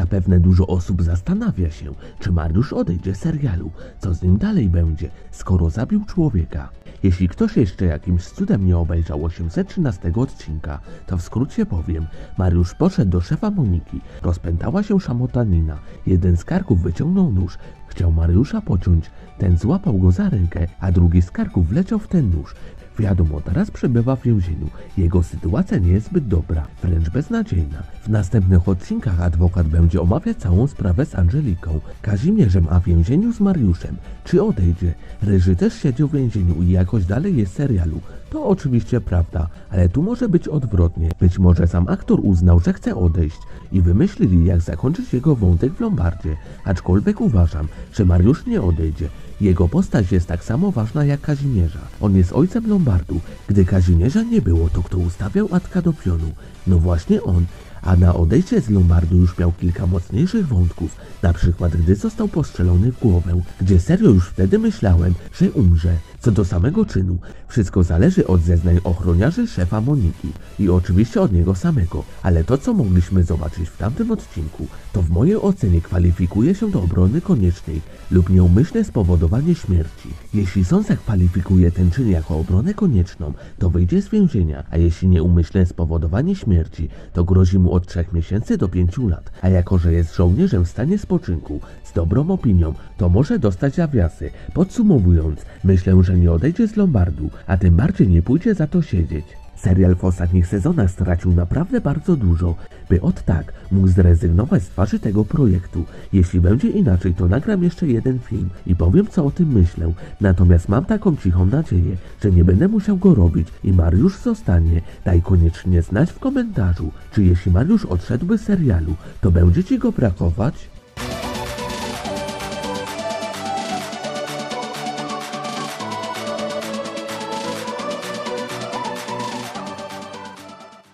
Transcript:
Zapewne dużo osób zastanawia się, czy Mariusz odejdzie z serialu, co z nim dalej będzie, skoro zabił człowieka. Jeśli ktoś jeszcze jakimś cudem nie obejrzał 813 odcinka, to w skrócie powiem, Mariusz poszedł do szefa Moniki, rozpętała się szamotanina, jeden z karków wyciągnął nóż, chciał Mariusza pociąć, ten złapał go za rękę, a drugi z karków wleciał w ten nóż. Wiadomo, teraz przebywa w więzieniu. Jego sytuacja nie jest zbyt dobra, wręcz beznadziejna. W następnych odcinkach adwokat będzie omawiać całą sprawę z Angeliką, Kazimierzem, a w więzieniu z Mariuszem. Czy odejdzie? Ryży też siedział w więzieniu i jakoś dalej jest w serialu. To oczywiście prawda, ale tu może być odwrotnie. Być może sam aktor uznał, że chce odejść i wymyślili, jak zakończyć jego wątek w Lombardzie. Aczkolwiek uważam, że Mariusz nie odejdzie. Jego postać jest tak samo ważna jak Kazimierza. On jest ojcem Lombardu. Gdy Kazimierza nie było, to kto ustawiał Atka do pionu? No właśnie on. A na odejście z Lombardu już miał kilka mocniejszych wątków, na przykład gdy został postrzelony w głowę, gdzie serio już wtedy myślałem, że umrze. Co do samego czynu, wszystko zależy od zeznań ochroniarzy szefa Moniki i oczywiście od niego samego, ale to co mogliśmy zobaczyć w tamtym odcinku, to w mojej ocenie kwalifikuje się do obrony koniecznej lub nieumyślne spowodowanie śmierci. Jeśli sąd zakwalifikuje ten czyn jako obronę konieczną, to wyjdzie z więzienia, a jeśli nieumyślne spowodowanie śmierci, to grozi mu od 3 miesięcy do 5 lat, a jako że jest żołnierzem w stanie spoczynku, z dobrą opinią, to może dostać zawiasy. Podsumowując, myślę, że nie odejdzie z Lombardu, a tym bardziej nie pójdzie za to siedzieć. Serial w ostatnich sezonach stracił naprawdę bardzo dużo, by od tak mógł zrezygnować z twarzy tego projektu. Jeśli będzie inaczej, to nagram jeszcze jeden film i powiem co o tym myślę. Natomiast mam taką cichą nadzieję, że nie będę musiał go robić i Mariusz zostanie. Daj koniecznie znać w komentarzu, czy jeśli Mariusz odszedłby z serialu, to będzie ci go brakować?